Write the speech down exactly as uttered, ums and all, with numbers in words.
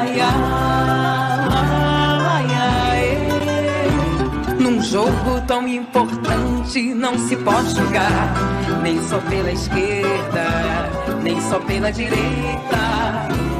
ai, ai, ai. Num jogo tão importante não se pode jogar nem só pela esquerda, nem só pela direita.